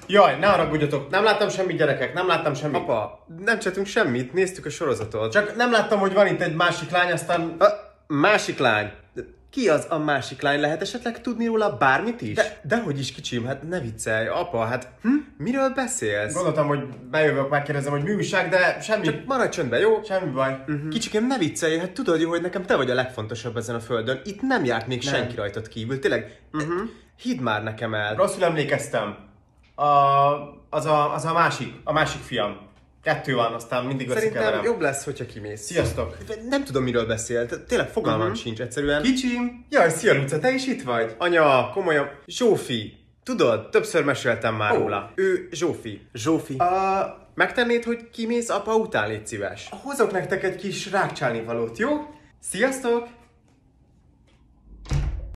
Jaj, ne haragudjatok, nem láttam semmit, gyerekek, nem láttam semmit. Apa, nem csináltunk semmit, néztük a sorozatot. Csak nem láttam, hogy van itt egy másik lány, aztán... Másik lány? Ki az a másik lány? Lehet esetleg tudni róla bármit is? Dehogy is, kicsim, hát Ne viccelj, apa, hát miről beszélsz? gondoltam, hogy bejövök, megkérdezem, hogy mi újság, de semmi... Csak maradj csöndben, jó? Semmi baj. Kicsikém, ne viccelj, hát tudod jó, hogy nekem te vagy a legfontosabb ezen a földön. Itt nem járt még senki rajtad kívül, tényleg. Hidd már nekem el. Rosszul emlékeztem. Az a másik fiam. 2 van, aztán mindig Szerintem összekeverem. jobb lesz, hogyha kimész. Sziasztok! Nem tudom, miről beszélt. Tényleg fogalmam sincs egyszerűen. Kicsim! Jaj, szia Luca, te is itt vagy? Anya, komolyan. Zsófi. Tudod, többször meséltem már róla. Ő Zsófi. Zsófi. Megtennéd, hogy kimész apa után, légy szíves. Hozok nektek egy kis rákcsálnivalót, jó? Sziasztok!